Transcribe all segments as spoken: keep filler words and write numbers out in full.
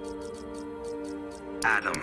Adam.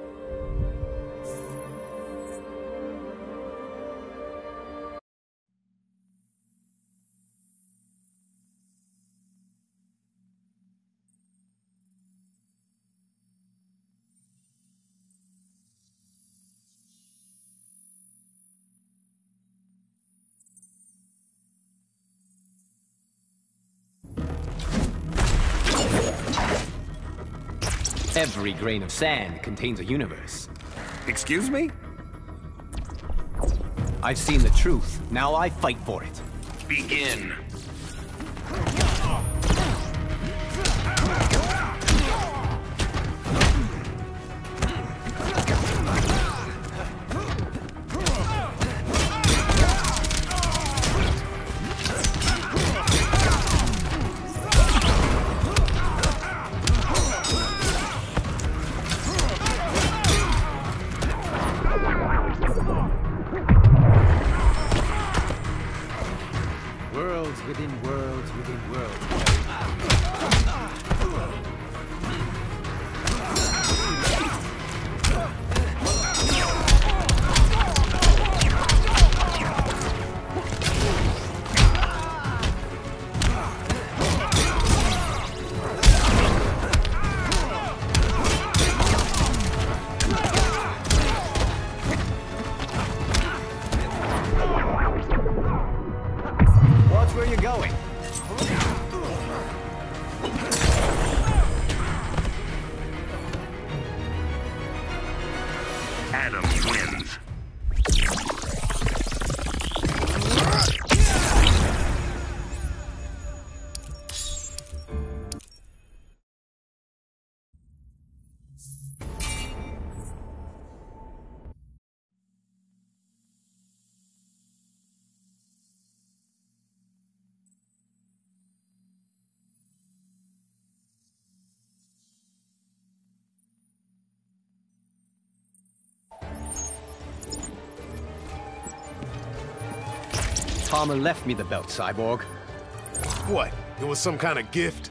Every grain of sand contains a universe. Excuse me? I've seen the truth. Now I fight for it. Begin. Worlds within worlds within worlds. Watch where you're going. Adam wins. Palmer left me the belt, Cyborg. What? It was some kind of gift?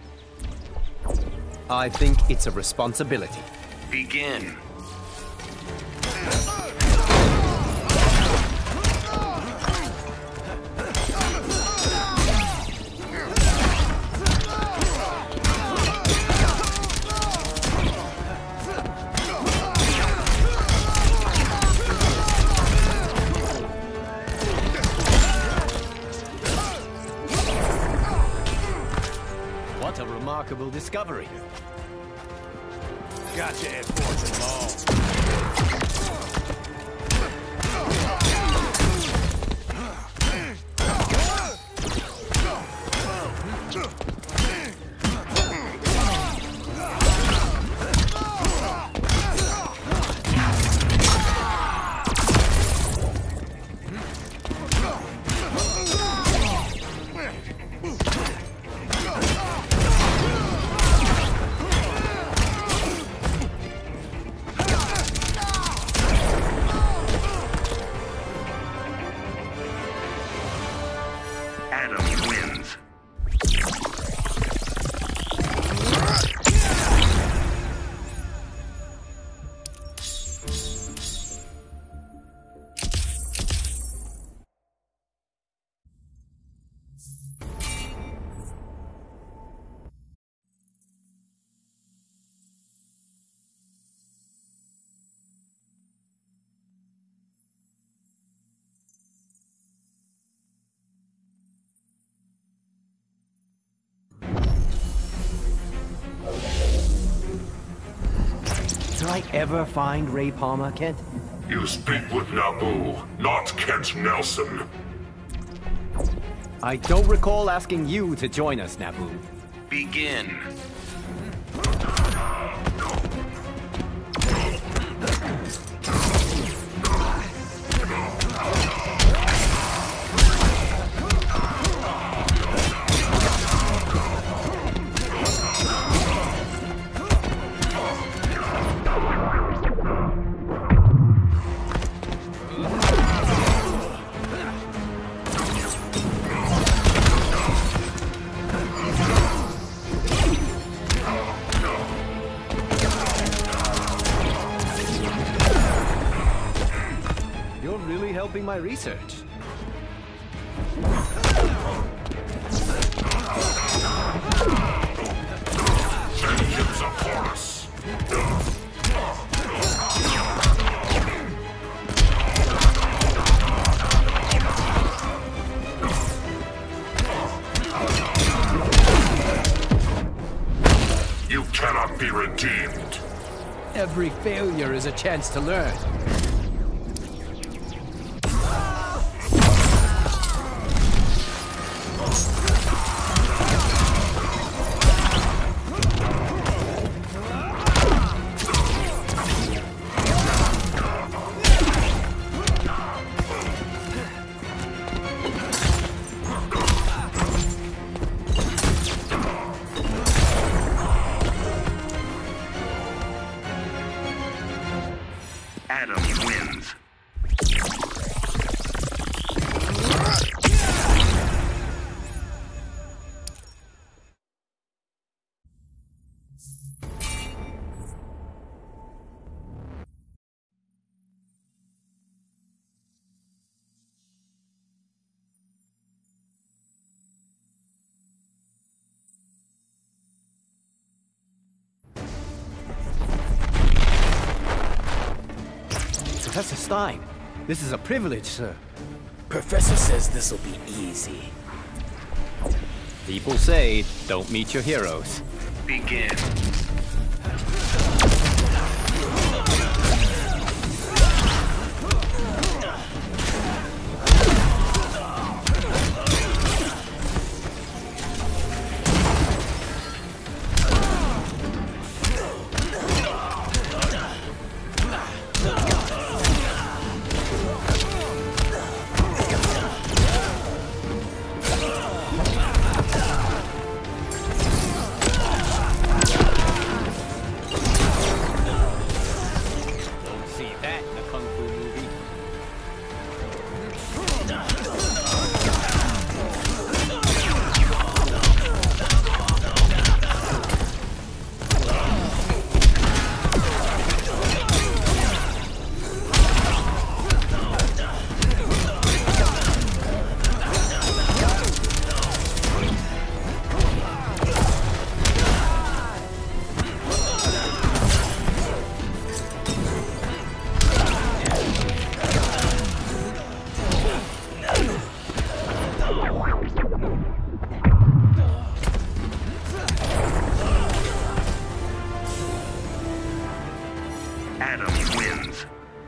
I think it's a responsibility. Begin. What a remarkable discovery. Gotcha, Ed Fortune Law. Adam wins. Did I ever find Ray Palmer, Kent? You speak with Naboo, not Kent Nelson. I don't recall asking you to join us, Naboo. Begin. helping my research. Vengeance upon us. You cannot be redeemed. Every failure is a chance to learn. Adam wins. Professor Stein, this is a privilege, sir. Professor says this'll be easy. People say, don't meet your heroes. Begin. Adam wins.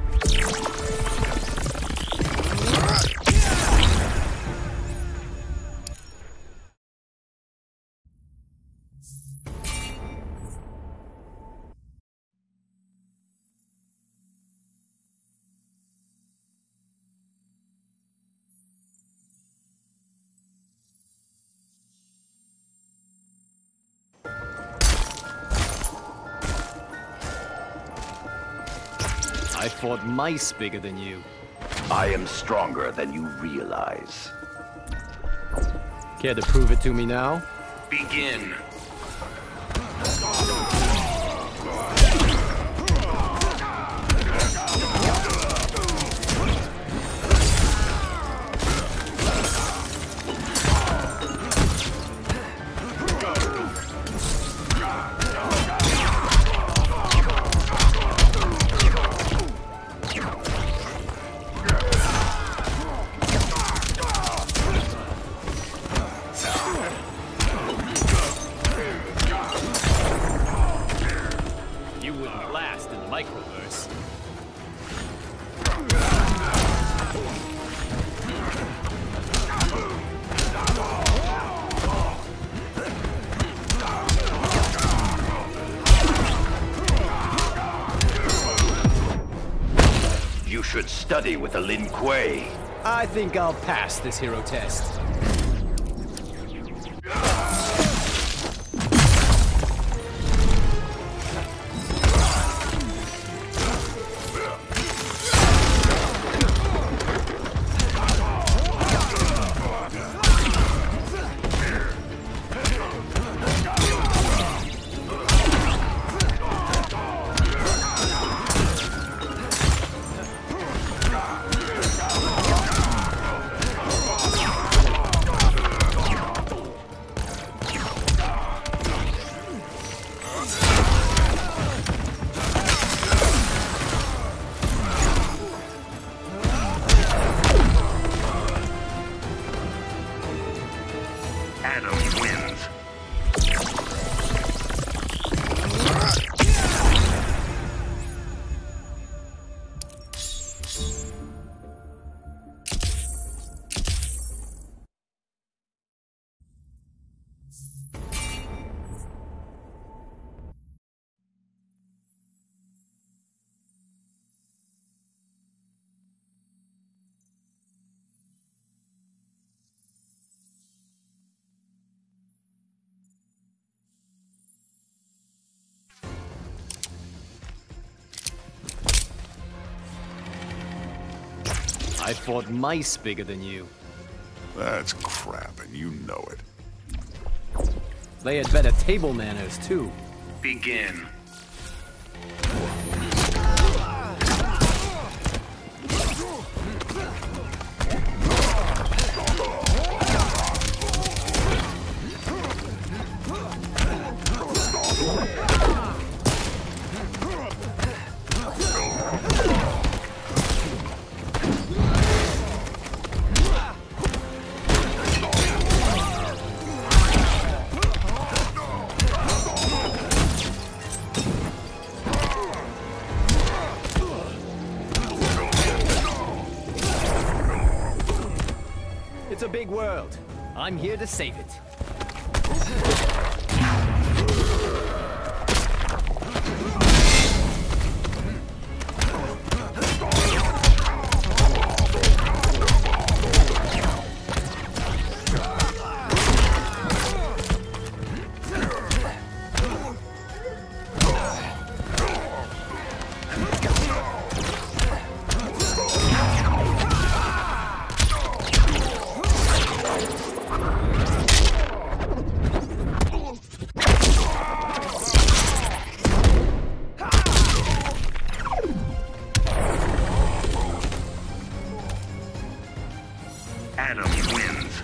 I fought mice bigger than you. I am stronger than you realize. Care to prove it to me now? Begin. Microverse. You should study with the Lin Kuei. I think I'll pass this hero test. I fought mice bigger than you. That's crap, and you know it. They had better table manners, too. Begin. It's a big world. I'm here to save it. Adam wins.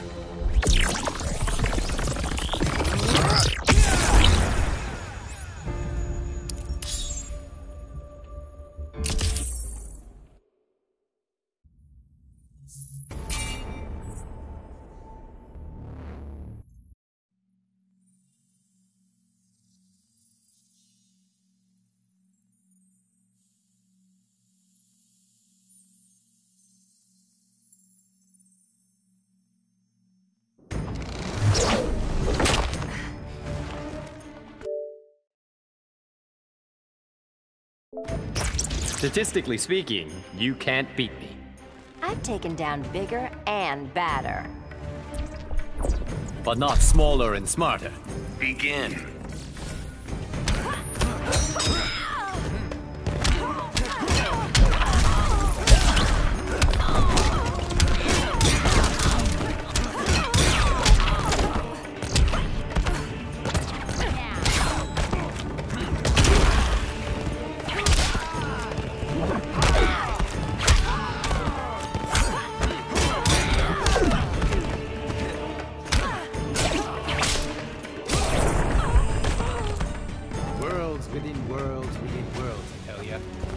Statistically speaking, you can't beat me. I've taken down bigger and badder. But not smaller and smarter. Begin. Worlds within worlds within worlds, I tell ya.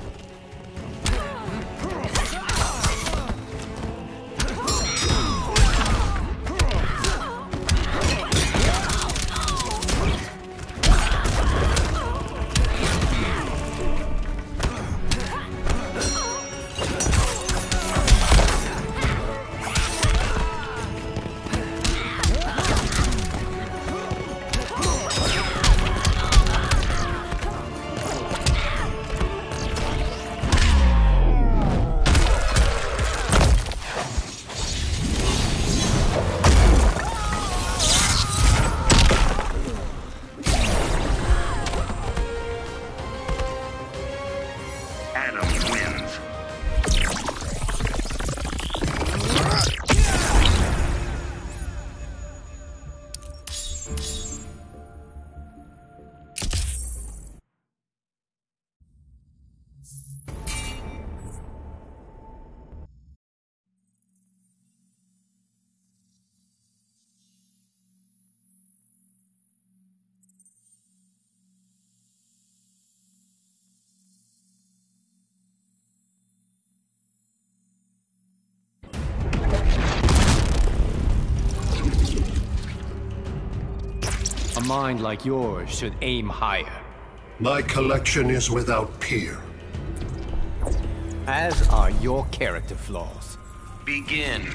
Adam wins. A mind like yours should aim higher. My collection is without peer. As are your character flaws. Begin.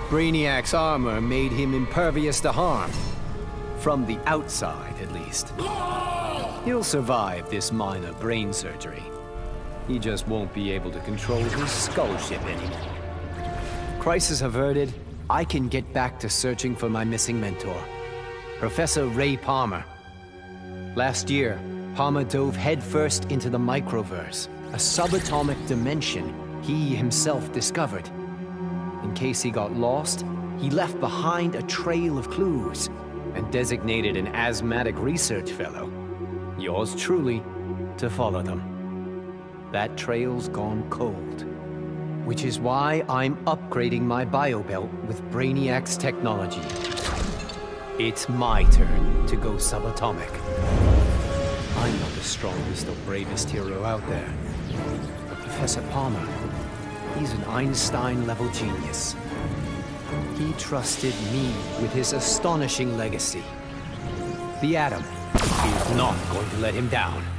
Brainiac's armor made him impervious to harm. From the outside, at least. He'll survive this minor brain surgery. He just won't be able to control his skull ship anymore. Crisis averted, I can get back to searching for my missing mentor, Professor Ray Palmer. Last year, Palmer dove headfirst into the Microverse, a subatomic dimension he himself discovered. In case he got lost, he left behind a trail of clues and designated an asthmatic research fellow, yours truly, to follow them. That trail's gone cold, which is why I'm upgrading my biobelt with Brainiac's technology. It's my turn to go subatomic. I'm not the strongest or bravest hero out there, but Professor Palmer, he's an Einstein-level genius. He trusted me with his astonishing legacy. The Atom is not going to let him down.